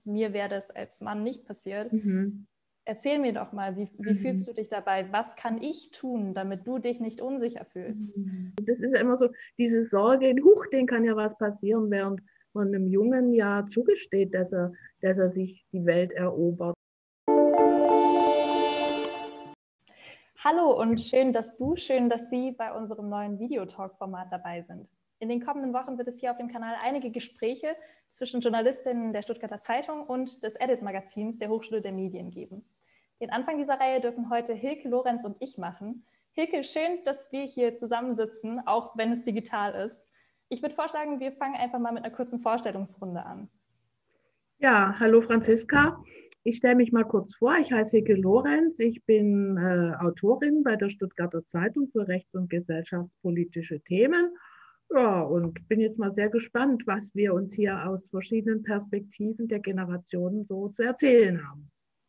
mir wäre das als Mann nicht passiert. Mhm. Erzähl mir doch mal, wie fühlst du dich dabei? Was kann ich tun, damit du dich nicht unsicher fühlst? Das ist ja immer so, diese Sorge, huch, den kann ja was passieren, während man einem Jungen ja zugesteht, dass er sich die Welt erobert. Hallo und schön, dass Sie bei unserem neuen Videotalk-Format dabei sind. In den kommenden Wochen wird es hier auf dem Kanal einige Gespräche zwischen Journalistinnen der Stuttgarter Zeitung und des Edit-Magazins der Hochschule der Medien geben. Den Anfang dieser Reihe dürfen heute Hilke Lorenz und ich machen. Hilke, schön, dass wir hier zusammensitzen, auch wenn es digital ist. Ich würde vorschlagen, wir fangen einfach mal mit einer kurzen Vorstellungsrunde an. Ja, hallo Franziska. Ich stelle mich mal kurz vor. Ich heiße Hilke Lorenz. Ich bin Autorin bei der Stuttgarter Zeitung für rechts- und gesellschaftspolitische Themen. Ja, und bin jetzt mal sehr gespannt, was wir uns hier aus verschiedenen Perspektiven der Generationen so zu erzählen haben.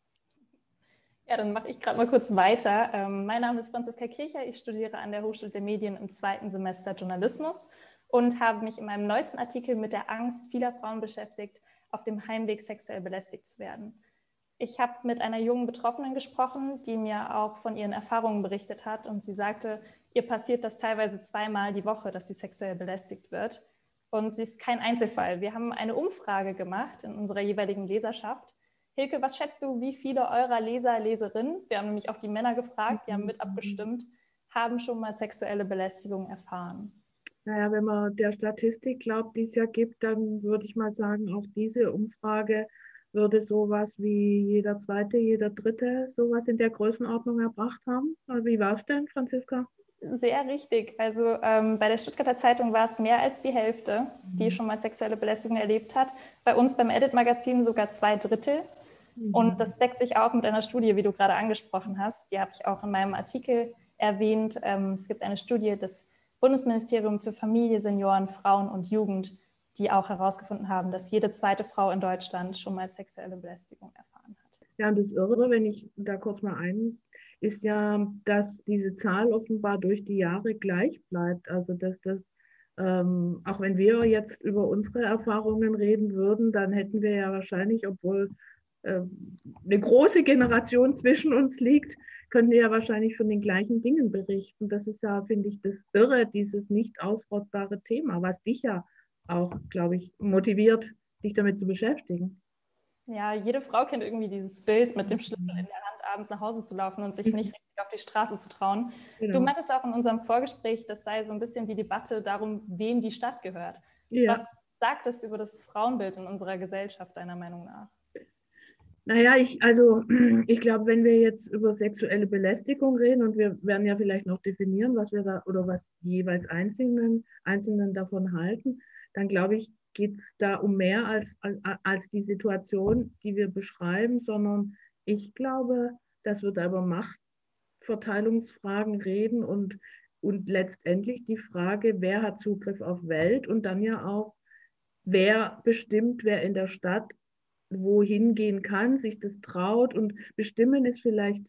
Ja, dann mache ich gerade mal kurz weiter. Mein Name ist Franziska Kircher. Ich studiere an der Hochschule der Medien im 2. Semester Journalismus und habe mich in meinem neuesten Artikel mit der Angst vieler Frauen beschäftigt, auf dem Heimweg sexuell belästigt zu werden. Ich habe mit einer jungen Betroffenen gesprochen, die mir auch von ihren Erfahrungen berichtet hat. Und sie sagte, ihr passiert das teilweise 2-mal die Woche, dass sie sexuell belästigt wird. Und sie ist kein Einzelfall. Wir haben eine Umfrage gemacht in unserer jeweiligen Leserschaft. Hilke, was schätzt du, wie viele eurer Leser, Leserinnen, wir haben nämlich auch die Männer gefragt, die haben mit abgestimmt, haben schon mal sexuelle Belästigung erfahren? Naja, wenn man der Statistik glaubt, die es ja gibt, dann würde ich mal sagen, auch diese Umfrage würde sowas wie jeder Zweite, jeder Dritte sowas in der Größenordnung erbracht haben. Wie war es denn, Franziska? Sehr richtig. Also bei der Stuttgarter Zeitung war es mehr als die Hälfte, die schon mal sexuelle Belästigung erlebt hat. Bei uns beim Edit-Magazin sogar 2/3. Und das deckt sich auch mit einer Studie, wie du gerade angesprochen hast. Die habe ich auch in meinem Artikel erwähnt. Es gibt eine Studie des Bundesministeriums für Familie, Senioren, Frauen und Jugend, die auch herausgefunden haben, dass jede zweite Frau in Deutschland schon mal sexuelle Belästigung erfahren hat. Ja, und das Irre, wenn ich da kurz mal ist ja, dass diese Zahl offenbar durch die Jahre gleich bleibt. Also dass das, auch wenn wir jetzt über unsere Erfahrungen reden würden, dann hätten wir ja wahrscheinlich, obwohl eine große Generation zwischen uns liegt, können wir ja wahrscheinlich von den gleichen Dingen berichten. Das ist ja, finde ich, das Irre, dieses nicht ausrottbare Thema, was dich ja auch, glaube ich, motiviert, dich damit zu beschäftigen. Ja, jede Frau kennt irgendwie dieses Bild, mit dem Schlüssel in der Hand abends nach Hause zu laufen und sich nicht richtig auf die Straße zu trauen. Du Genau. meintest auch in unserem Vorgespräch, das sei so ein bisschen die Debatte darum, wem die Stadt gehört. Ja. Was sagt es über das Frauenbild in unserer Gesellschaft, deiner Meinung nach? Naja, ich glaube, wenn wir jetzt über sexuelle Belästigung reden und wir werden ja vielleicht noch definieren, was wir da oder was die jeweils Einzelnen davon halten, dann glaube ich, geht es da um mehr als die Situation, die wir beschreiben, sondern ich glaube, dass wir da über Machtverteilungsfragen reden und letztendlich die Frage, wer hat Zugriff auf Welt und dann ja auch, wer bestimmt, wer in der Stadt wohin gehen kann, sich das traut und bestimmen ist vielleicht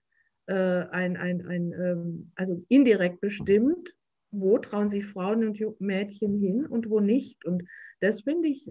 also indirekt bestimmt, wo trauen sich Frauen und Mädchen hin und wo nicht. Und das finde ich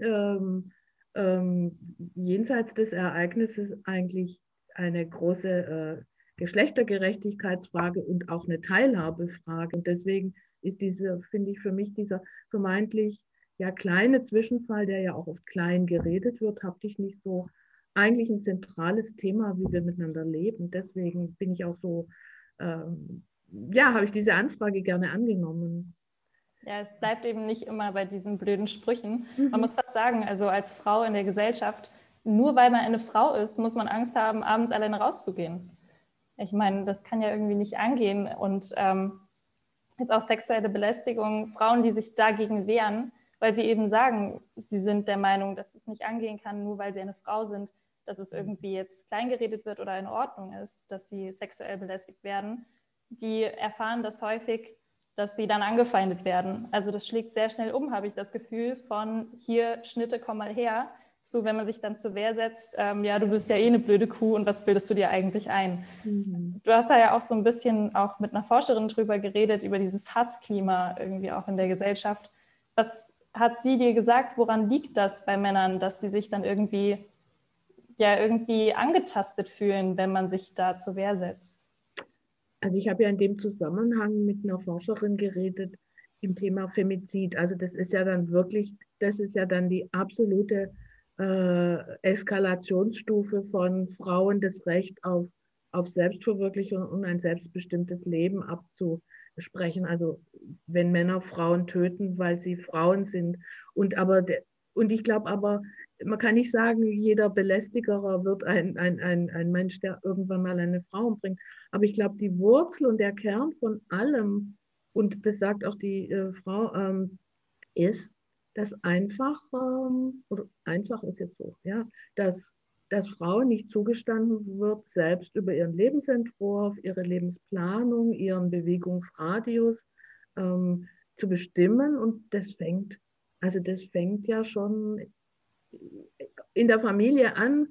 jenseits des Ereignisses eigentlich eine große Geschlechtergerechtigkeitsfrage und auch eine Teilhabefrage. Und deswegen ist finde ich für mich dieser vermeintlich ja kleine Zwischenfall, der ja auch oft klein geredet wird, habe ich nicht so eigentlich ein zentrales Thema, wie wir miteinander leben. Deswegen bin ich auch so, ja, habe ich diese Anfrage gerne angenommen. Ja, es bleibt eben nicht immer bei diesen blöden Sprüchen. Man Mhm. muss fast sagen, also als Frau in der Gesellschaft, nur weil man eine Frau ist, muss man Angst haben, abends alleine rauszugehen. Ich meine, das kann ja irgendwie nicht angehen. Und jetzt auch sexuelle Belästigung, Frauen, die sich dagegen wehren, weil sie eben sagen, sie sind der Meinung, dass es nicht angehen kann, nur weil sie eine Frau sind, dass es irgendwie jetzt kleingeredet wird oder in Ordnung ist, dass sie sexuell belästigt werden, die erfahren das häufig, dass sie dann angefeindet werden. Also das schlägt sehr schnell um, habe ich das Gefühl, von hier, Schnitte, komm mal her, zu, wenn man sich dann zur Wehr setzt, ja, du bist ja eh eine blöde Kuh und was bildest du dir eigentlich ein? Mhm. Du hast da ja auch so ein bisschen auch mit einer Forscherin drüber geredet, über dieses Hassklima irgendwie auch in der Gesellschaft. Was hat sie dir gesagt, woran liegt das bei Männern, dass sie sich dann irgendwie ja irgendwie angetastet fühlen, wenn man sich da zur Wehr setzt. Also ich habe ja in dem Zusammenhang mit einer Forscherin geredet im Thema Femizid. Also das ist ja dann wirklich, das ist ja dann die absolute Eskalationsstufe von Frauen das Recht auf Selbstverwirklichung und ein selbstbestimmtes Leben abzusprechen. Also wenn Männer Frauen töten, weil sie Frauen sind. Und ich glaube aber, man kann nicht sagen, jeder Belästigerer wird ein Mensch, der irgendwann mal eine Frau umbringt. Aber ich glaube, die Wurzel und der Kern von allem, und das sagt auch die Frau, ist, dass oder einfach ist jetzt so, ja, dass Frauen nicht zugestanden wird, selbst über ihren Lebensentwurf, ihre Lebensplanung, ihren Bewegungsradius ähm, zu bestimmen. Und das fängt ja schon in der Familie an,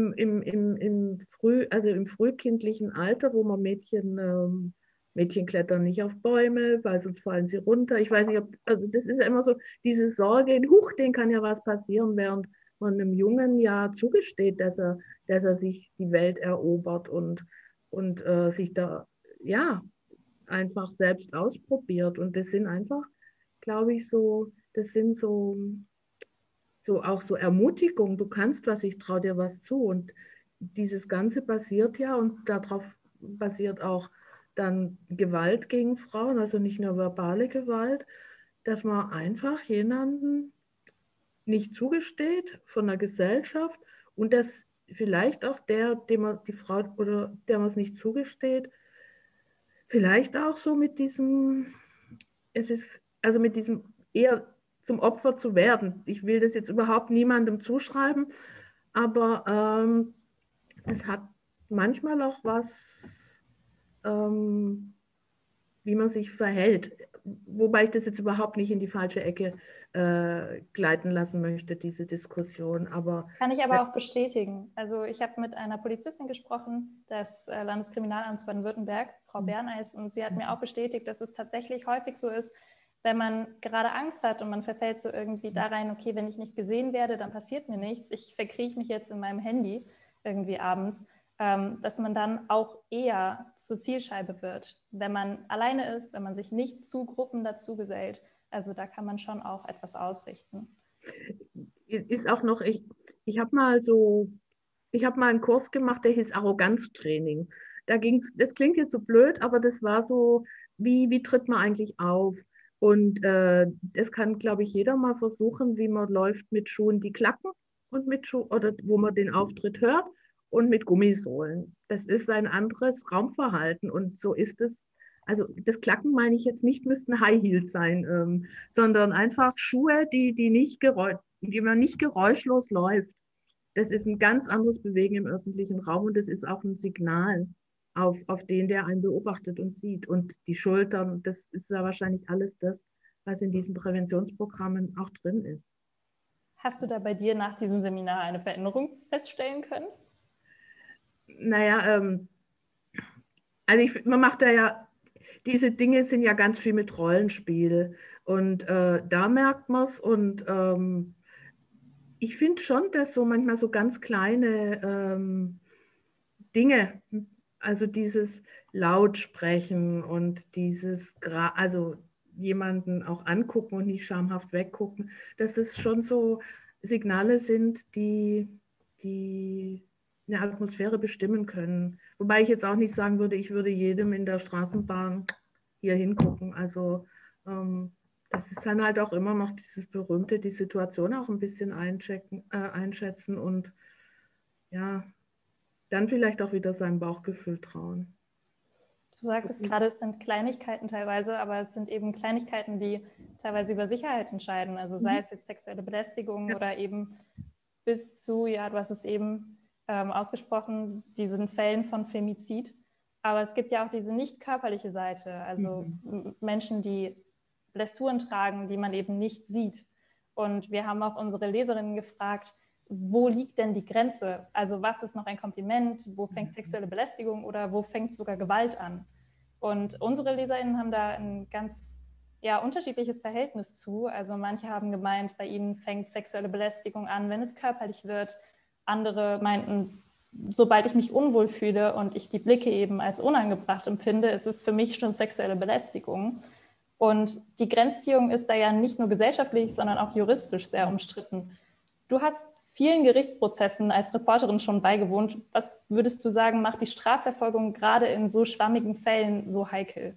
also im frühkindlichen Alter, wo man Mädchen klettern nicht auf Bäume, weil sonst fallen sie runter. Ich weiß nicht, also das ist ja immer so, diese Sorge, huch, denen kann ja was passieren, während man einem Jungen ja zugesteht, dass er sich die Welt erobert und sich da, ja, einfach selbst ausprobiert. Und das sind einfach, glaube ich, das sind so auch so Ermutigung, du kannst was, ich traue dir was zu. Und dieses Ganze basiert ja, und darauf basiert auch dann Gewalt gegen Frauen, also nicht nur verbale Gewalt, dass man einfach jemanden nicht zugesteht von der Gesellschaft und dass vielleicht auch dem man die Frau oder der man es nicht zugesteht, vielleicht auch so mit diesem, es ist also mit diesem eher zum Opfer zu werden. Ich will das jetzt überhaupt niemandem zuschreiben, aber es hat manchmal auch was, wie man sich verhält. Wobei ich das jetzt überhaupt nicht in die falsche Ecke gleiten lassen möchte, diese Diskussion. Aber Kann ich aber auch bestätigen. Also ich habe mit einer Polizistin gesprochen des Landeskriminalamts Baden-Württemberg, Frau Berneis, und sie hat mir auch bestätigt, dass es tatsächlich häufig so ist, wenn man gerade Angst hat und man verfällt so irgendwie da rein, okay, wenn ich nicht gesehen werde, dann passiert mir nichts, ich verkrieche mich jetzt in meinem Handy irgendwie abends, dass man dann auch eher zur Zielscheibe wird, wenn man alleine ist, wenn man sich nicht zu Gruppen dazu gesellt. Also da kann man schon auch etwas ausrichten. ist auch noch, ich habe mal einen Kurs gemacht, der hieß Arroganztraining. Das klingt jetzt so blöd, aber das war so, wie tritt man eigentlich auf? Und das kann, glaube ich, jeder mal versuchen, wie man läuft mit Schuhen, die klacken und mit Schuhen, oder wo man den Auftritt hört und mit Gummisohlen. Das ist ein anderes Raumverhalten und so ist es. Also das Klacken meine ich jetzt nicht, müssten High Heels sein, sondern einfach Schuhe, die man nicht geräuschlos läuft. Das ist ein ganz anderes Bewegen im öffentlichen Raum und das ist auch ein Signal auf den, der einen beobachtet und sieht. Und die Schultern, das ist ja wahrscheinlich alles das, was in diesen Präventionsprogrammen auch drin ist. Hast du da bei dir nach diesem Seminar eine Veränderung feststellen können? Naja, also man macht da ja, diese Dinge sind ja ganz viel mit Rollenspiel und da merkt man es und ich finde schon, dass so manchmal so ganz kleine Dinge, also dieses Lautsprechen und also jemanden auch angucken und nicht schamhaft weggucken, dass das schon so Signale sind, die eine Atmosphäre bestimmen können. Wobei ich jetzt auch nicht sagen würde, ich würde jedem in der Straßenbahn hier hingucken. Also das ist dann halt auch immer noch dieses berühmte, die Situation auch ein bisschen einschätzen und ja, dann vielleicht auch wieder seinem Bauchgefühl trauen. Du sagtest gerade, es sind Kleinigkeiten teilweise, aber es sind eben Kleinigkeiten, die teilweise über Sicherheit entscheiden. Also sei es jetzt sexuelle Belästigung oder eben bis zu, ja, du hast es eben ausgesprochen, diesen Fällen von Femizid. Aber es gibt ja auch diese nicht körperliche Seite, also Menschen, die Blessuren tragen, die man eben nicht sieht. Und wir haben auch unsere Leserinnen gefragt, wo liegt denn die Grenze? Also was ist noch ein Kompliment? Wo fängt sexuelle Belästigung oder wo fängt sogar Gewalt an? Und unsere LeserInnen haben da ein ganz unterschiedliches Verhältnis zu. Also manche haben gemeint, bei ihnen fängt sexuelle Belästigung an, wenn es körperlich wird. andere meinten, sobald ich mich unwohl fühle und ich die Blicke eben als unangebracht empfinde, ist es für mich schon sexuelle Belästigung. Und die Grenzziehung ist da ja nicht nur gesellschaftlich, sondern auch juristisch sehr umstritten. Du hast vielen Gerichtsprozessen als Reporterin schon beigewohnt. Was würdest du sagen, macht die Strafverfolgung gerade in so schwammigen Fällen so heikel?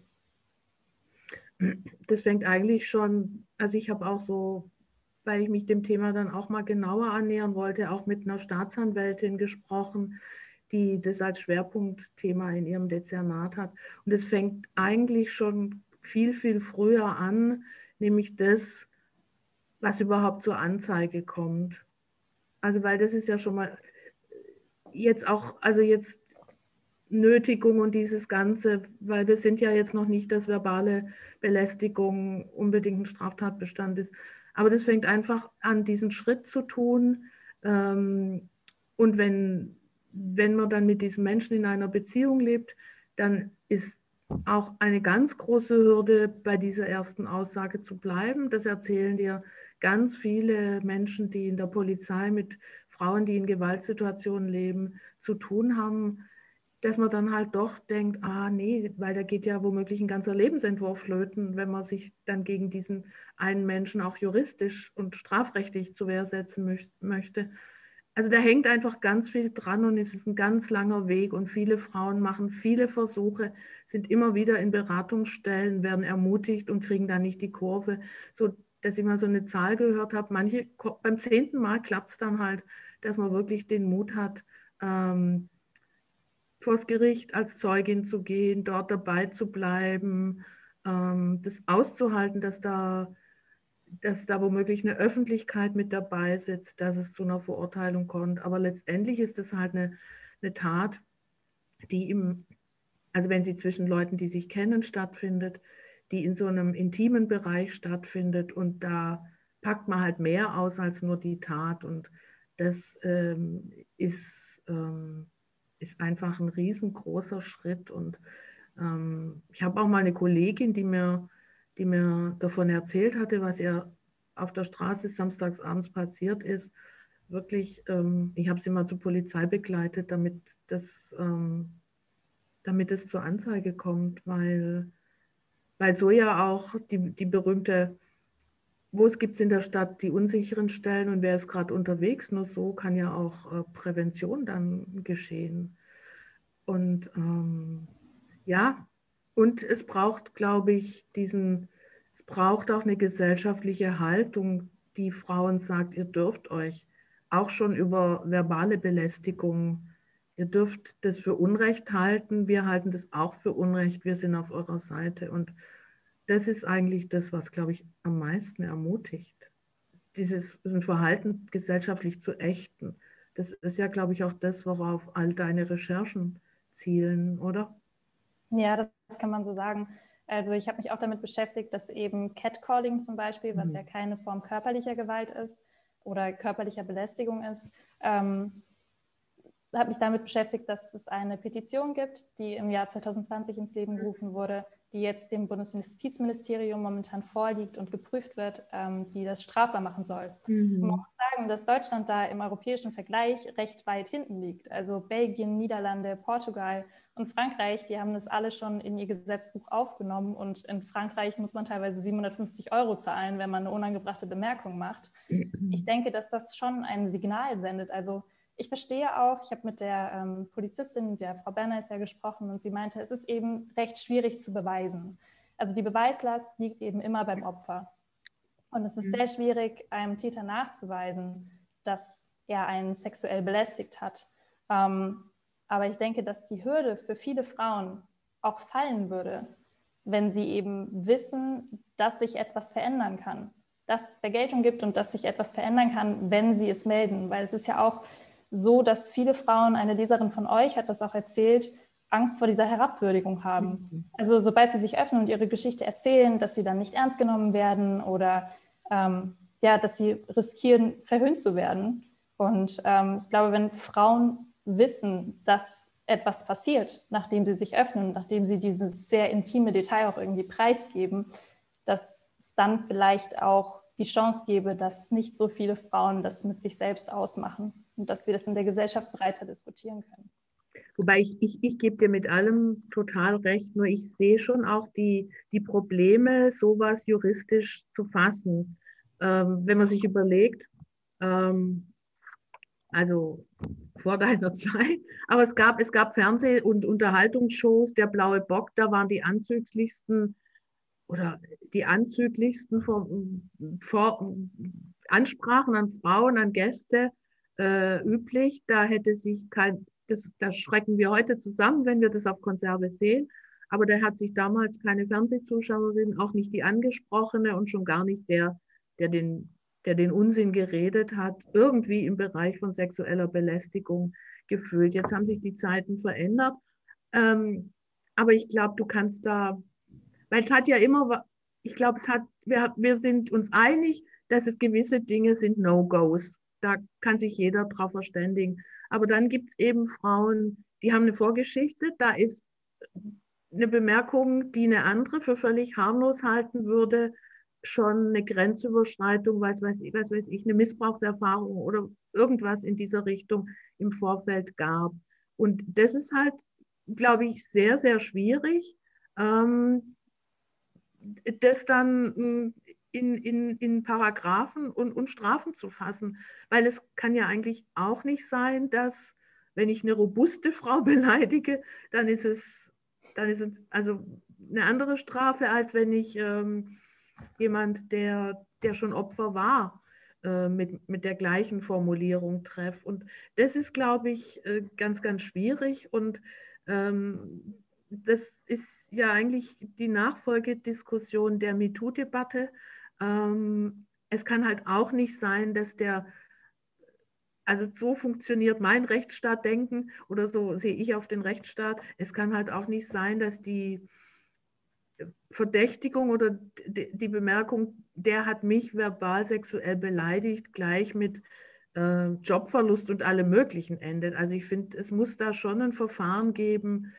Das fängt eigentlich schon, also ich habe auch so, weil ich mich dem Thema dann auch mal genauer annähern wollte, auch mit einer Staatsanwältin gesprochen, die das als Schwerpunktthema in ihrem Dezernat hat. Und es fängt eigentlich schon viel, viel früher an, nämlich das, was überhaupt zur Anzeige kommt. Also weil das ist ja schon mal jetzt auch, also jetzt Nötigung und dieses Ganze, weil wir sind ja jetzt noch nicht, dass verbale Belästigung unbedingt ein Straftatbestand ist. Aber das fängt einfach an, diesen Schritt zu tun. Und wenn man dann mit diesem Menschen in einer Beziehung lebt, dann ist auch eine ganz große Hürde, bei dieser ersten Aussage zu bleiben. Das erzählen dir ganz viele Menschen, die in der Polizei mit Frauen, die in Gewaltsituationen leben, zu tun haben, dass man dann halt doch denkt, nee, weil da geht ja womöglich ein ganzer Lebensentwurf flöten, wenn man sich dann gegen diesen einen Menschen auch juristisch und strafrechtlich zur Wehr setzen möchte. Also da hängt einfach ganz viel dran und es ist ein ganz langer Weg und viele Frauen machen viele Versuche, sind immer wieder in Beratungsstellen, werden ermutigt und kriegen da nicht die Kurve. So, dass ich mal so eine Zahl gehört habe, manche beim 10. Mal klappt es dann halt, dass man wirklich den Mut hat, vors Gericht als Zeugin zu gehen, dort dabei zu bleiben, das auszuhalten, dass da womöglich eine Öffentlichkeit mit dabei sitzt, dass es zu einer Verurteilung kommt. Aber letztendlich ist es halt eine Tat, die also wenn sie zwischen Leuten, die sich kennen, stattfindet, die in so einem intimen Bereich stattfindet und da packt man halt mehr aus als nur die Tat und das ist einfach ein riesengroßer Schritt und ich habe auch mal eine Kollegin, die mir davon erzählt hatte, was ihr auf der Straße samstags abends passiert ist. Wirklich, ich habe sie mal zur Polizei begleitet, damit es zur Anzeige kommt, weil so ja auch die berühmte, wo es gibt in der Stadt die unsicheren Stellen und wer ist gerade unterwegs, nur so kann ja auch Prävention dann geschehen. Und ja, und es braucht, glaube ich, es braucht auch eine gesellschaftliche Haltung, die Frauen sagt, ihr dürft euch auch schon über verbale Belästigung, ihr dürft das für Unrecht halten, wir halten das auch für Unrecht, wir sind auf eurer Seite. Und das ist eigentlich das, was, glaube ich, am meisten ermutigt, dieses Verhalten gesellschaftlich zu ächten. Das ist ja, glaube ich, auch das, worauf all deine Recherchen zielen, oder? Ja, das kann man so sagen. Also ich habe mich auch damit beschäftigt, dass eben Catcalling zum Beispiel, was ja keine Form körperlicher Gewalt ist oder körperlicher Belästigung ist, habe mich damit beschäftigt, dass es eine Petition gibt, die im Jahr 2020 ins Leben gerufen wurde, die jetzt dem Bundesjustizministerium momentan vorliegt und geprüft wird, die das strafbar machen soll. Und man muss sagen, dass Deutschland da im europäischen Vergleich recht weit hinten liegt. Also Belgien, Niederlande, Portugal und Frankreich, die haben das alle schon in ihr Gesetzbuch aufgenommen und in Frankreich muss man teilweise 750 € zahlen, wenn man eine unangebrachte Bemerkung macht. Ich denke, dass das schon ein Signal sendet. Also ich verstehe auch, ich habe mit der Polizistin, der Frau Berner, ist ja gesprochen und sie meinte, es ist eben recht schwierig zu beweisen. Also die Beweislast liegt eben immer beim Opfer. Und es ist sehr schwierig, einem Täter nachzuweisen, dass er einen sexuell belästigt hat. Aber ich denke, dass die Hürde für viele Frauen auch fallen würde, wenn sie eben wissen, dass sich etwas verändern kann, dass es Vergeltung gibt und dass sich etwas verändern kann, wenn sie es melden. Weil es ist ja auch so, dass viele Frauen, eine Leserin von euch hat das auch erzählt, Angst vor dieser Herabwürdigung haben. Also sobald sie sich öffnen und ihre Geschichte erzählen, dass sie dann nicht ernst genommen werden oder dass sie riskieren, verhöhnt zu werden. Und ich glaube, wenn Frauen wissen, dass etwas passiert, nachdem sie sich öffnen, nachdem sie dieses sehr intime Detail auch irgendwie preisgeben, dass es dann vielleicht auch die Chance gäbe, dass nicht so viele Frauen das mit sich selbst ausmachen. und dass wir das in der Gesellschaft breiter diskutieren können. Wobei ich gebe dir mit allem total recht, nur ich sehe schon auch die Probleme, sowas juristisch zu fassen. Wenn man sich überlegt, also vor deiner Zeit, aber es gab Fernseh- und Unterhaltungsshows, der Blaue Bock, da waren die anzüglichsten oder die anzüglichsten Ansprachen an Frauen, an Gäste üblich. Da hätte sich das schrecken wir heute zusammen, wenn wir das auf Konserve sehen. Aber da hat sich damals keine Fernsehzuschauerin, auch nicht die Angesprochene und schon gar nicht der den Unsinn geredet hat, irgendwie im Bereich von sexueller Belästigung gefühlt. Jetzt haben sich die Zeiten verändert. Aber ich glaube, du kannst da, weil es hat ja immer, ich glaube, wir sind uns einig, dass es gewisse Dinge sind No-Gos. Da kann sich jeder drauf verständigen. Aber dann gibt es eben Frauen, die haben eine Vorgeschichte, da ist eine Bemerkung, die eine andere für völlig harmlos halten würde, schon eine Grenzüberschreitung, was weiß ich, eine Missbrauchserfahrung oder irgendwas in dieser Richtung im Vorfeld gab. Und das ist halt, glaube ich, sehr, sehr schwierig, das dann in Paragraphen und Strafen zu fassen. Weil es kann ja eigentlich auch nicht sein, dass, wenn ich eine robuste Frau beleidige, dann ist es also eine andere Strafe, als wenn ich jemand, der schon Opfer war, mit der gleichen Formulierung treffe. Und das ist, glaube ich, ganz, ganz schwierig. Und das ist ja eigentlich die Nachfolgediskussion der MeToo-Debatte. Es kann halt auch nicht sein, dass also so funktioniert mein Rechtsstaatdenken oder so sehe ich auf den Rechtsstaat. Es kann halt auch nicht sein, dass die Verdächtigung oder die Bemerkung, der hat mich verbal sexuell beleidigt, gleich mit Jobverlust und allem Möglichen endet. Also ich finde, es muss da schon ein Verfahren geben,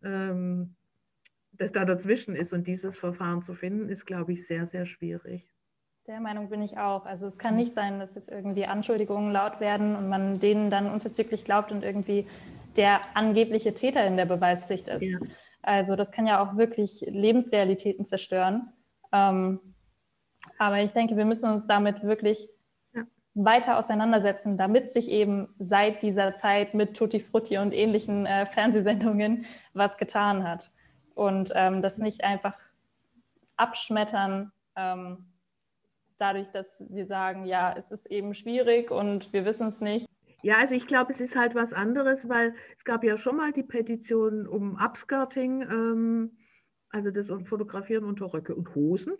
das da dazwischen ist. Und dieses Verfahren zu finden, ist, glaube ich, sehr, sehr schwierig. Der Meinung bin ich auch. Also es kann nicht sein, dass jetzt irgendwie Anschuldigungen laut werden und man denen dann unverzüglich glaubt und irgendwie der angebliche Täter in der Beweispflicht ist. Ja. Also das kann ja auch wirklich Lebensrealitäten zerstören. Aber ich denke, wir müssen uns damit wirklich weiter auseinandersetzen, damit sich eben seit dieser Zeit mit Tutti Frutti und ähnlichen Fernsehsendungen was getan hat. Und das nicht einfach abschmettern, dadurch, dass wir sagen, ja, es ist eben schwierig und wir wissen es nicht. Ja, also ich glaube, es ist halt was anderes, weil es gab ja schon mal die Petition um Upskirting, also das Fotografieren unter Röcke und Hosen.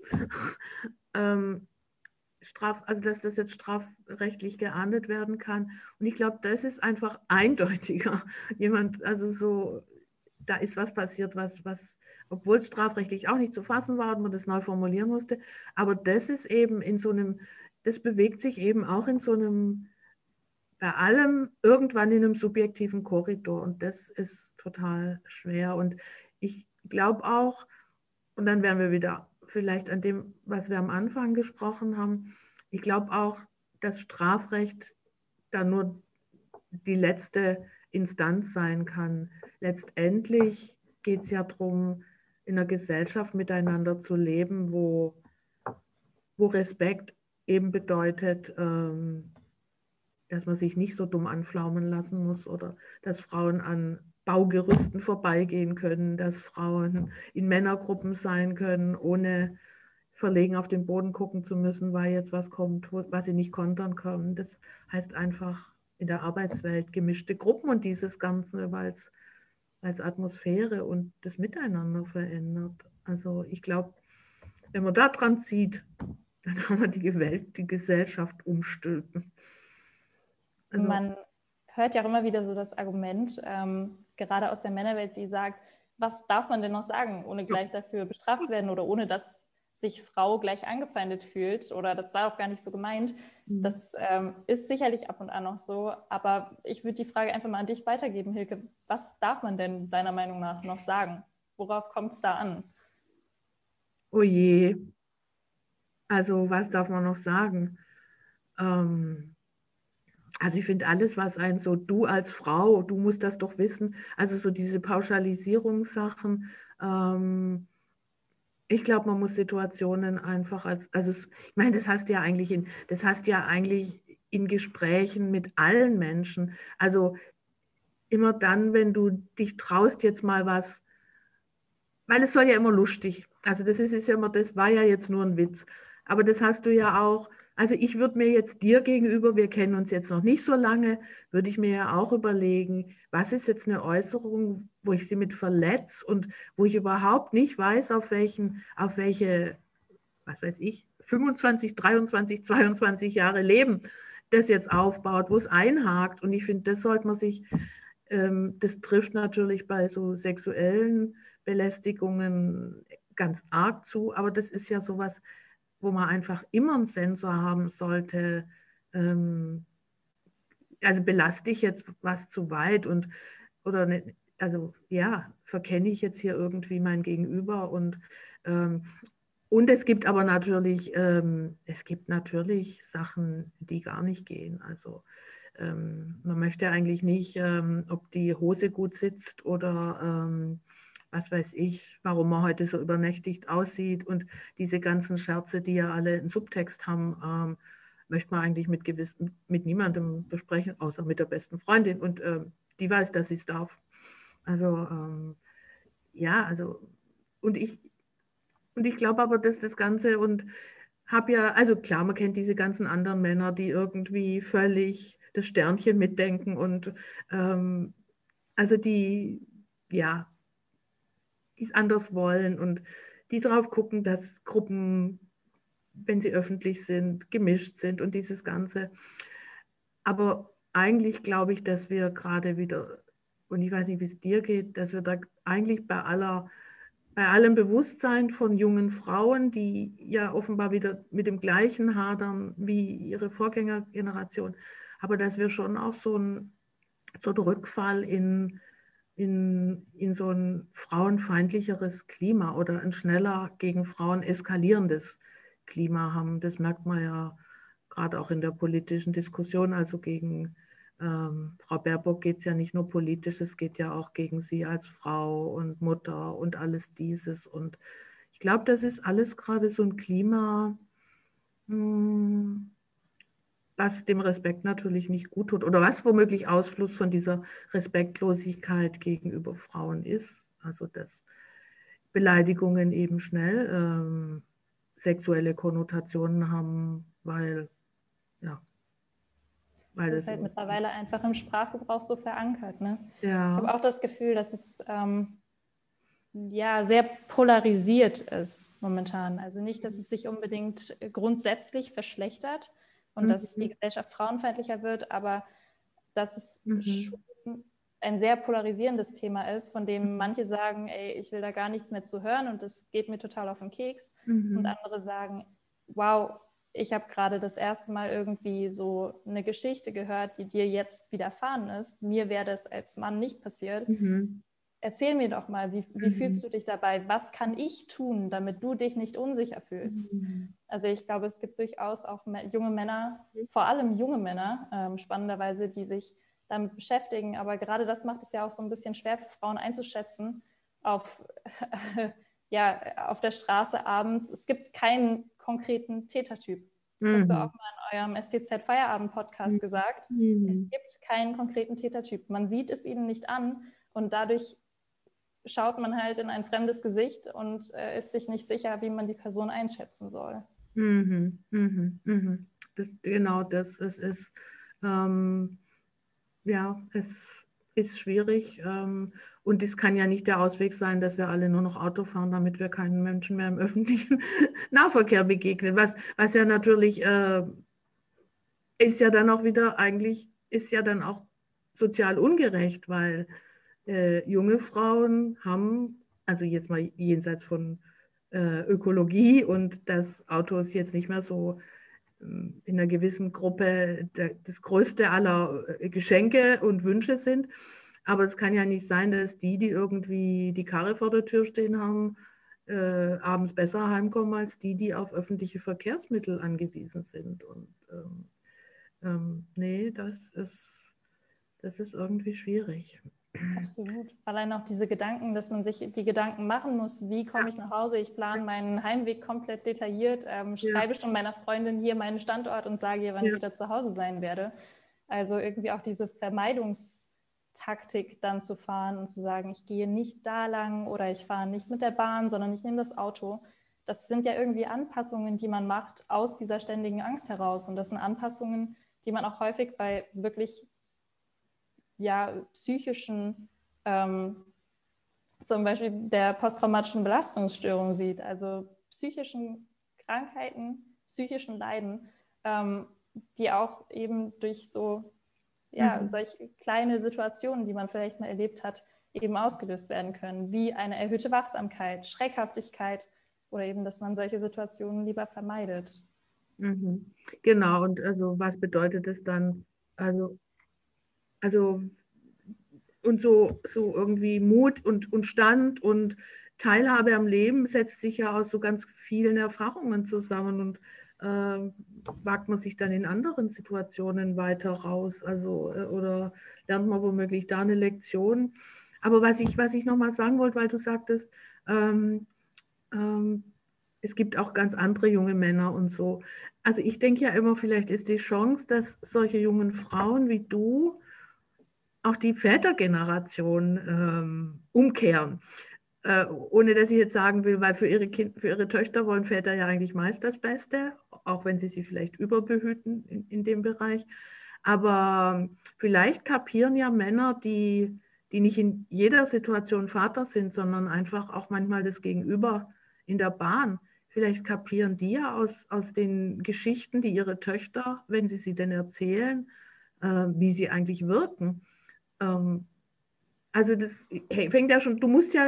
Also dass das jetzt strafrechtlich geahndet werden kann. Und ich glaube, das ist einfach eindeutiger. Also so, da ist was passiert, obwohl es strafrechtlich auch nicht zu fassen war und man das neu formulieren musste. Aber das ist eben das bewegt sich eben auch in so einem, bei allem irgendwann in einem subjektiven Korridor. Und das ist total schwer. Und ich glaube auch, und dann wären wir wieder vielleicht an dem, was wir am Anfang gesprochen haben. Ich glaube auch, dass Strafrecht da nur die letzte Instanz sein kann. Letztendlich geht es ja darum, in einer Gesellschaft miteinander zu leben, wo Respekt eben bedeutet, dass man sich nicht so dumm anflaumen lassen muss oder dass Frauen an Baugerüsten vorbeigehen können, dass Frauen in Männergruppen sein können, ohne verlegen auf den Boden gucken zu müssen, weil jetzt was kommt, was sie nicht kontern können. Das heißt einfach in der Arbeitswelt gemischte Gruppen und dieses Ganze, weil es als Atmosphäre und das Miteinander verändert. Also ich glaube, wenn man da dran zieht, dann kann man die Gesellschaft umstülpen. Also, man hört ja auch immer wieder so das Argument, gerade aus der Männerwelt, die sagt, was darf man denn noch sagen, ohne gleich dafür bestraft zu werden oder ohne dass sich Frau gleich angefeindet fühlt oder das war auch gar nicht so gemeint. Das ist sicherlich ab und an noch so, aber ich würde die Frage einfach mal an dich weitergeben, Hilke. Was darf man denn deiner Meinung nach noch sagen? Worauf kommt es da an? Oh je. Also was darf man noch sagen? Also ich finde alles, was ein so, du als Frau, du musst das doch wissen, also so diese Pauschalisierungssachen, ich glaube, man muss Situationen einfach ich meine, das hast ja eigentlich in Gesprächen mit allen Menschen. Also immer dann, wenn du dich traust, jetzt mal was, weil es soll ja immer lustig. Also ist ja immer, das war ja jetzt nur ein Witz. Aber das hast du ja auch, also ich würde mir jetzt dir gegenüber, wir kennen uns jetzt noch nicht so lange, würde ich mir ja auch überlegen, was ist jetzt eine Äußerung, wo ich sie mit verletze und wo ich überhaupt nicht weiß, auf welche, was weiß ich, 25, 23, 22 Jahre Leben das jetzt aufbaut, wo es einhakt. Und ich finde, das sollte man sich, das trifft natürlich bei so sexuellen Belästigungen ganz arg zu, aber das ist ja sowas, wo man einfach immer einen Sensor haben sollte. Ähm, also belaste ich jetzt was zu weit oder ne, also ja, verkenne ich jetzt hier irgendwie mein Gegenüber ähm, und es gibt natürlich Sachen, die gar nicht gehen. Also man möchte eigentlich nicht, ob die Hose gut sitzt oder was weiß ich, warum man heute so übernächtigt aussieht und diese ganzen Scherze, die ja alle einen Subtext haben, möchte man eigentlich mit niemandem besprechen, außer mit der besten Freundin und die weiß, dass sie es darf. Also ja, also und ich, und ich glaube aber, dass das Ganze und habe ja, also klar, man kennt diese ganzen anderen Männer, die irgendwie völlig das Sternchen mitdenken und ähm, also ja, die es anders wollen und die drauf gucken, dass Gruppen, wenn sie öffentlich sind, gemischt sind und dieses Ganze. Aber eigentlich glaube ich, dass wir gerade wieder, und ich weiß nicht, wie es dir geht, dass wir da eigentlich bei allem Bewusstsein von jungen Frauen, die ja offenbar wieder mit dem Gleichen hadern wie ihre Vorgängergeneration, aber dass wir schon auch so einen Rückfall in so ein frauenfeindlicheres Klima oder ein schneller gegen Frauen eskalierendes Klima haben. Das merkt man ja gerade auch in der politischen Diskussion. Also gegen Frau Baerbock geht es ja nicht nur politisch, es geht ja auch gegen sie als Frau und Mutter und alles dieses. Und ich glaube, das ist alles gerade so ein Klima, mh, was dem Respekt natürlich nicht gut tut oder was womöglich Ausfluss von dieser Respektlosigkeit gegenüber Frauen ist. Also dass Beleidigungen eben schnell sexuelle Konnotationen haben, ja, Es weil ist es halt so. mittlerweile einfach im Sprachgebrauch so verankert. Ne? Ich Ja. habe auch das Gefühl, dass es ja, sehr polarisiert ist momentan. Also nicht, dass es sich unbedingt grundsätzlich verschlechtert und dass die Mhm. Gesellschaft frauenfeindlicher wird, aber dass es Mhm. schon ein sehr polarisierendes Thema ist, von dem manche sagen, ey, ich will da gar nichts mehr zu hören und das geht mir total auf den Keks. Und Mhm. andere sagen, wow, ich habe gerade das erste Mal irgendwie so eine Geschichte gehört, die dir jetzt widerfahren ist. Mir wäre das als Mann nicht passiert. Mhm. Erzähl mir doch mal, wie fühlst Mhm. du dich dabei? Was kann ich tun, damit du dich nicht unsicher fühlst? Mhm. Also ich glaube, es gibt durchaus auch junge Männer, vor allem junge Männer, spannenderweise, die sich damit beschäftigen. Aber gerade das macht es ja auch so ein bisschen schwer für Frauen einzuschätzen auf, ja, auf der Straße abends. Es gibt keinen konkreten Tätertyp. Das hast du auch Mhm. mal in eurem STZ Feierabend Podcast gesagt. Es Mhm. gibt keinen konkreten Tätertyp. Man sieht es ihnen nicht an und dadurch schaut man halt in ein fremdes Gesicht und ist sich nicht sicher, wie man die Person einschätzen soll. Mhm. Mhm. Mhm. Genau das. Ähm, ja, es ist schwierig. Und es kann ja nicht der Ausweg sein, dass wir alle nur noch Auto fahren, damit wir keinen Menschen mehr im öffentlichen Nahverkehr begegnen. Was ja natürlich ist ja dann auch wieder eigentlich, ist ja dann auch sozial ungerecht, weil junge Frauen haben, also jetzt mal jenseits von Ökologie und dass Autos jetzt nicht mehr so in einer gewissen Gruppe das größte aller Geschenke und Wünsche sind. Aber es kann ja nicht sein, dass die irgendwie die Karre vor der Tür stehen haben, abends besser heimkommen als die auf öffentliche Verkehrsmittel angewiesen sind. Und Nee, das ist irgendwie schwierig. Absolut. Allein auch diese Gedanken, dass man sich die Gedanken machen muss, wie komme ich nach Hause? Ich plane meinen Heimweg komplett detailliert, Ja, schreibe schon meiner Freundin hier meinen Standort und sage ihr, wann ich ja, wieder zu Hause sein werde. Also irgendwie auch diese Vermeidungstaktik dann zu fahren und zu sagen, ich gehe nicht da lang oder ich fahre nicht mit der Bahn, sondern ich nehme das Auto. Das sind ja irgendwie Anpassungen, die man macht aus dieser ständigen Angst heraus. Und das sind Anpassungen, die man auch häufig bei wirklich psychischen, zum Beispiel der posttraumatischen Belastungsstörung sieht, also psychischen Krankheiten, psychischen Leiden, die auch eben durch solche kleine Situationen, die man vielleicht mal erlebt hat, eben ausgelöst werden können, wie eine erhöhte Wachsamkeit, Schreckhaftigkeit oder eben, dass man solche Situationen lieber vermeidet. Genau, und also was bedeutet es dann? Also, also und so irgendwie Mut und Stand und Teilhabe am Leben setzt sich ja aus so ganz vielen Erfahrungen zusammen und wagt man sich dann in anderen Situationen weiter raus, also oder lernt man womöglich da eine Lektion. Aber was ich nochmal sagen wollte, weil du sagtest, ähm, ähm, es gibt auch ganz andere junge Männer und so. Also ich denke ja immer, vielleicht ist die Chance, dass solche jungen Frauen wie du auch die Vätergeneration umkehren. Ohne dass ich jetzt sagen will, weil für ihre Töchter wollen Väter ja eigentlich meist das Beste, auch wenn sie vielleicht überbehüten in dem Bereich. Aber vielleicht kapieren ja Männer, die nicht in jeder Situation Vater sind, sondern einfach auch manchmal das Gegenüber in der Bahn. Vielleicht kapieren die ja aus den Geschichten, die ihre Töchter, wenn sie denn erzählen, wie sie eigentlich wirken. Ähm, also das fängt ja schon,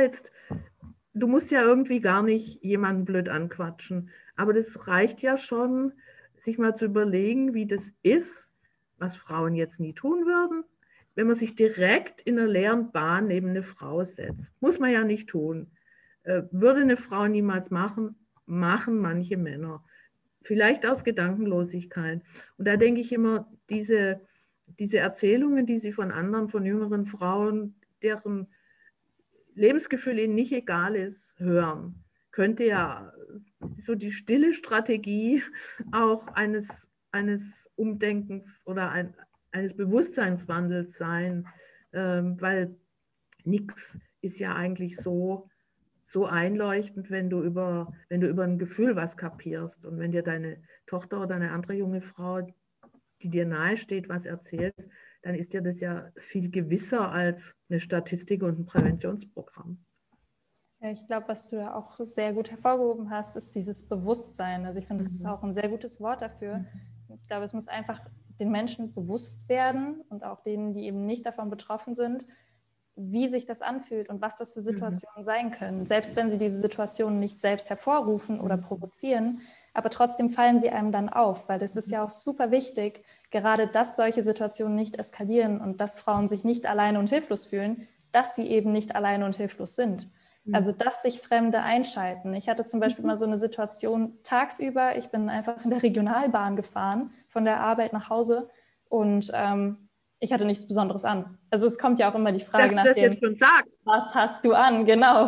du musst ja irgendwie gar nicht jemanden blöd anquatschen. Aber das reicht ja schon, sich mal zu überlegen, wie das ist, was Frauen jetzt nie tun würden, wenn man sich direkt in einer leeren Bahn neben eine Frau setzt. Muss man ja nicht tun. Würde eine Frau niemals machen, machen manche Männer. Vielleicht aus Gedankenlosigkeit. Und da denke ich immer, diese Erzählungen, die sie von anderen, von jüngeren Frauen, deren Lebensgefühl ihnen nicht egal ist, hören, könnte ja so die stille Strategie auch eines Umdenkens oder eines Bewusstseinswandels sein, weil nichts ist ja eigentlich so einleuchtend, wenn du über ein Gefühl was kapierst und wenn dir deine Tochter oder eine andere junge Frau, die dir nahe steht, was erzählt, dann ist dir das ja viel gewisser als eine Statistik und ein Präventionsprogramm. Ja, ich glaube, was du ja auch sehr gut hervorgehoben hast, ist dieses Bewusstsein. Also ich finde, das ist auch ein sehr gutes Wort dafür. Ich glaube, es muss einfach den Menschen bewusst werden und auch denen, die eben nicht davon betroffen sind, wie sich das anfühlt und was das für Situationen sein können. Selbst wenn sie diese Situationen nicht selbst hervorrufen oder provozieren, aber trotzdem fallen sie einem dann auf, weil es ist ja auch super wichtig, gerade dass solche Situationen nicht eskalieren und dass Frauen sich nicht alleine und hilflos fühlen, dass sie eben nicht alleine und hilflos sind. Also dass sich Fremde einschalten. Ich hatte zum Beispiel mal so eine Situation tagsüber, ich bin einfach in der Regionalbahn gefahren, von der Arbeit nach Hause und ich hatte nichts Besonderes an. Also es kommt ja auch immer die Dass Frage du nach das jetzt dem, schon sagst. was hast du an? Genau.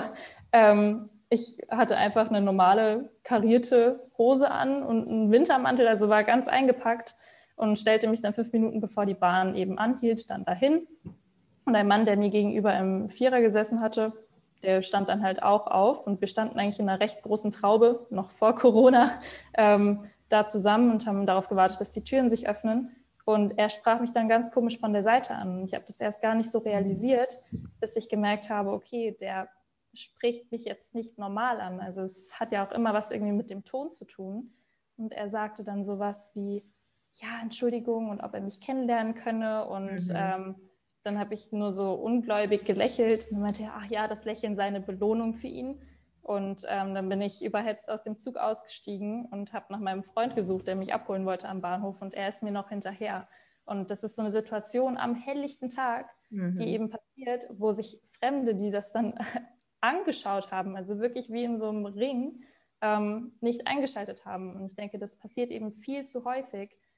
Ich hatte einfach eine normale karierte Hose an und einen Wintermantel, also war ganz eingepackt und stellte mich dann 5 Minuten, bevor die Bahn eben anhielt, dann dahin. Und ein Mann, der mir gegenüber im Vierer gesessen hatte, der stand dann halt auch auf und wir standen eigentlich in einer recht großen Traube, noch vor Corona, da zusammen und haben darauf gewartet, dass die Türen sich öffnen. Und er sprach mich dann ganz komisch von der Seite an. Ich habe das erst gar nicht so realisiert, bis ich gemerkt habe, okay, der spricht mich jetzt nicht normal an. Also es hat ja auch immer was irgendwie mit dem Ton zu tun. Und er sagte dann sowas wie, ja, Entschuldigung, und ob er mich kennenlernen könne. Und dann habe ich nur so ungläubig gelächelt und meinte, ach ja, das Lächeln sei eine Belohnung für ihn. Und dann bin ich überhetzt aus dem Zug ausgestiegen und habe nach meinem Freund gesucht, der mich abholen wollte am Bahnhof. Und er ist mir noch hinterher. Und das ist so eine Situation am helllichten Tag, die eben passiert, wo sich Fremde, die das dann angeschaut haben, also wirklich wie in so einem Ring, nicht eingeschaltet haben. Und ich denke, das passiert eben viel zu häufig,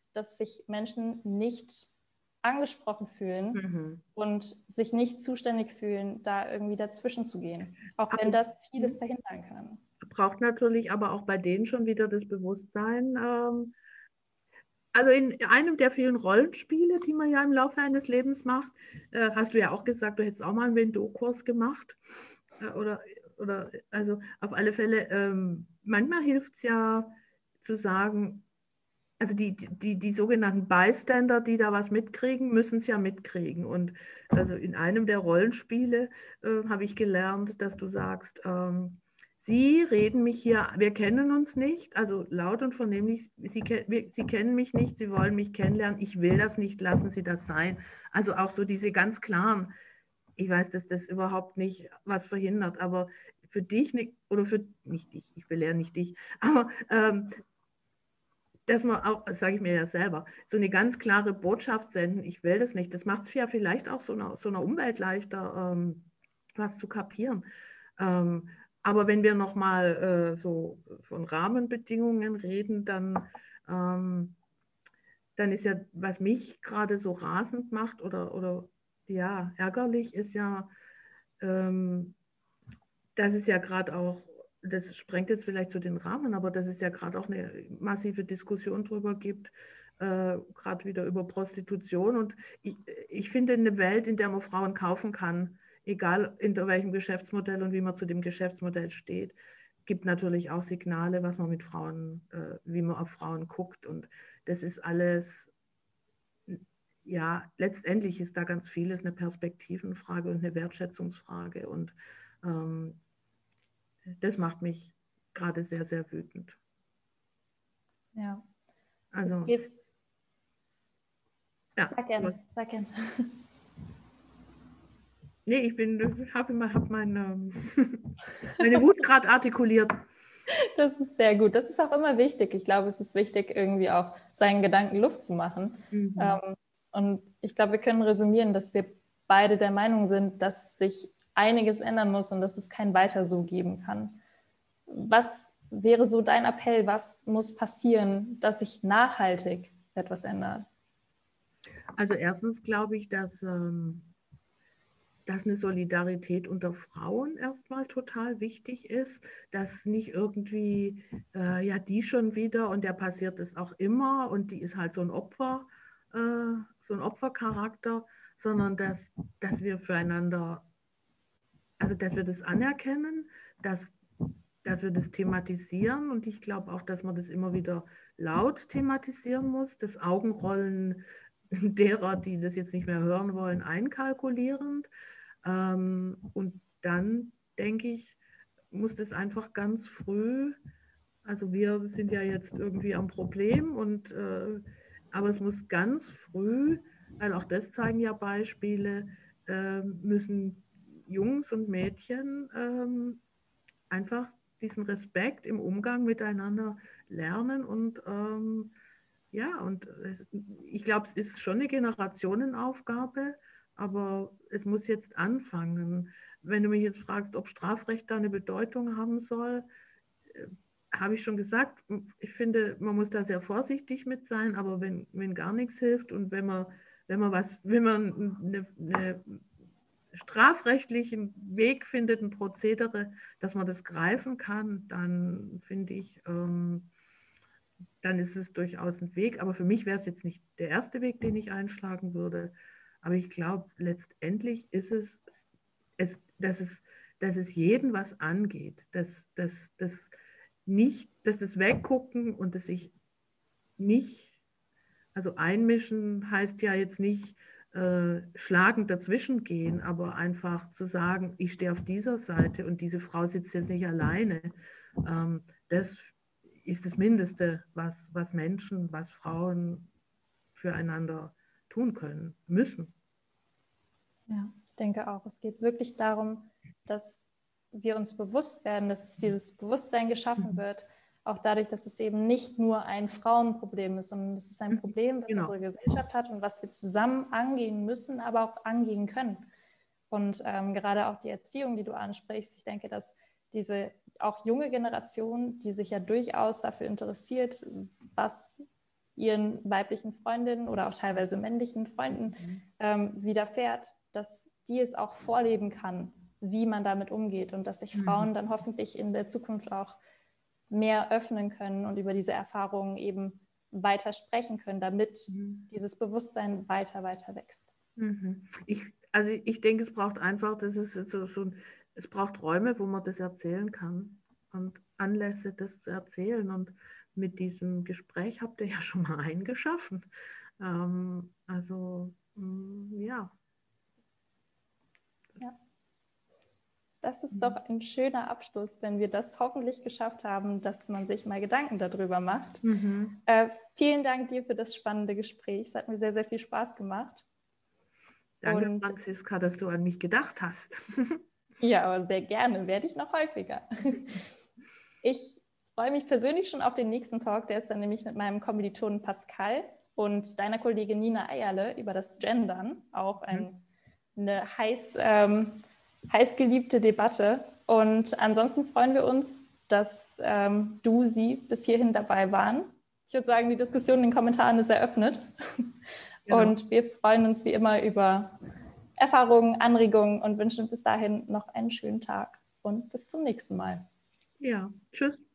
dass sich Menschen nicht angesprochen fühlen und sich nicht zuständig fühlen, da irgendwie dazwischen zu gehen, auch wenn das vieles verhindern kann. Braucht natürlich aber auch bei denen schon wieder das Bewusstsein. Also in einem der vielen Rollenspiele, die man ja im Laufe eines Lebens macht, hast du ja auch gesagt, du hättest auch mal einen Wendo-Kurs gemacht. Oder also auf alle Fälle, manchmal hilft es ja zu sagen, also die sogenannten Bystander, die da was mitkriegen, müssen es ja mitkriegen. Und also in einem der Rollenspiele habe ich gelernt, dass du sagst, Sie reden mich hier, wir kennen uns nicht, also laut und vernehmlich, Sie kennen mich nicht, Sie wollen mich kennenlernen, ich will das nicht, lassen Sie das sein. Also auch so diese ganz klaren, ich weiß, dass das überhaupt nicht was verhindert, aber für dich, oder für, nicht dich, ich belehre nicht dich, aber dass man auch, das sage ich mir ja selber, so eine ganz klare Botschaft senden, ich will das nicht. Das macht es ja vielleicht auch so einer Umwelt leichter, was zu kapieren. Aber wenn wir nochmal so von Rahmenbedingungen reden, dann ist ja, was mich gerade so rasend macht oder ja, ärgerlich, ist ja, dass es ja gerade auch, das sprengt jetzt vielleicht so den Rahmen, aber dass es ja gerade auch eine massive Diskussion darüber gibt, gerade wieder über Prostitution. Und ich finde eine Welt, in der man Frauen kaufen kann, egal hinter welchem Geschäftsmodell und wie man zu dem Geschäftsmodell steht, gibt natürlich auch Signale, was man mit Frauen, wie man auf Frauen guckt. Und das ist alles, ja, letztendlich ist da ganz vieles eine Perspektivenfrage und eine Wertschätzungsfrage. Und das macht mich gerade sehr, sehr wütend. Ja, Also, jetzt geht's. ja. Sag gern, sag gern. Nee, habe meine Wut gerade artikuliert. Das ist sehr gut. Das ist auch immer wichtig. Ich glaube, es ist wichtig, irgendwie auch seinen Gedanken Luft zu machen. Und ich glaube, wir können resümieren, dass wir beide der Meinung sind, dass sich einiges ändern muss und dass es kein Weiter so geben kann. Was wäre so dein Appell? Was muss passieren, dass sich nachhaltig etwas ändert? Also erstens glaube ich, dass eine Solidarität unter Frauen erstmal total wichtig ist, dass nicht irgendwie, ja, die schon wieder und der passiert es auch immer und die ist halt so ein Opfer, so ein Opfercharakter, sondern dass wir füreinander, also dass wir das anerkennen, dass wir das thematisieren und ich glaube auch, dass man das immer wieder laut thematisieren muss, das Augenrollen derer, die das jetzt nicht mehr hören wollen, einkalkulierend. Und dann denke ich, muss das einfach ganz früh, also wir sind ja jetzt irgendwie am Problem, aber es muss ganz früh, weil auch das zeigen ja Beispiele, müssen Jungs und Mädchen einfach diesen Respekt im Umgang miteinander lernen und ja, und ich glaube, es ist schon eine Generationenaufgabe, aber es muss jetzt anfangen. Wenn du mich jetzt fragst, ob Strafrecht da eine Bedeutung haben soll, habe ich schon gesagt, ich finde, man muss da sehr vorsichtig mit sein, aber wenn gar nichts hilft und wenn man eine strafrechtlichen Weg findet, ein Prozedere, dass man das greifen kann, dann finde ich, dann ist es durchaus ein Weg. Aber für mich wäre es jetzt nicht der erste Weg, den ich einschlagen würde. Aber ich glaube, letztendlich ist dass es jeden was angeht, dass das Weggucken und das sich nicht, also einmischen heißt ja jetzt nicht schlagend dazwischen gehen, aber einfach zu sagen, ich stehe auf dieser Seite und diese Frau sitzt jetzt nicht alleine. Das ist das Mindeste, was Menschen, was Frauen füreinander tun können, müssen. Ja, ich denke auch. Es geht wirklich darum, dass wir uns bewusst werden, dass dieses Bewusstsein geschaffen wird, auch dadurch, dass es eben nicht nur ein Frauenproblem ist, sondern es ist ein Problem, das unsere Gesellschaft hat und was wir zusammen angehen müssen, aber auch angehen können. Und gerade auch die Erziehung, die du ansprichst, ich denke, dass diese auch junge Generation, die sich ja durchaus dafür interessiert, was ihren weiblichen Freundinnen oder auch teilweise männlichen Freunden widerfährt, dass die es auch vorleben kann, wie man damit umgeht und dass sich Frauen dann hoffentlich in der Zukunft auch mehr öffnen können und über diese Erfahrungen eben weiter sprechen können, damit dieses Bewusstsein weiter wächst. Ich denke, es braucht einfach, es braucht Räume, wo man das erzählen kann und Anlässe, das zu erzählen. Und mit diesem Gespräch habt ihr ja schon mal einen geschaffen. Ja. Das ist doch ein schöner Abschluss, wenn wir das hoffentlich geschafft haben, dass man sich mal Gedanken darüber macht. Vielen Dank dir für das spannende Gespräch. Es hat mir sehr, sehr viel Spaß gemacht. Danke, Franziska, dass du an mich gedacht hast. Ja, aber sehr gerne, werde ich noch häufiger. Ich freue mich persönlich schon auf den nächsten Talk, der ist dann nämlich mit meinem Kommilitonen Pascal und deiner Kollegin Nina Eierle über das Gendern, auch eine heiß geliebte Debatte. Und ansonsten freuen wir uns, dass sie bis hierhin dabei waren. Ich würde sagen, die Diskussion in den Kommentaren ist eröffnet. Genau. Und wir freuen uns wie immer über Erfahrungen, Anregungen und wünschen bis dahin noch einen schönen Tag und bis zum nächsten Mal. Ja, tschüss.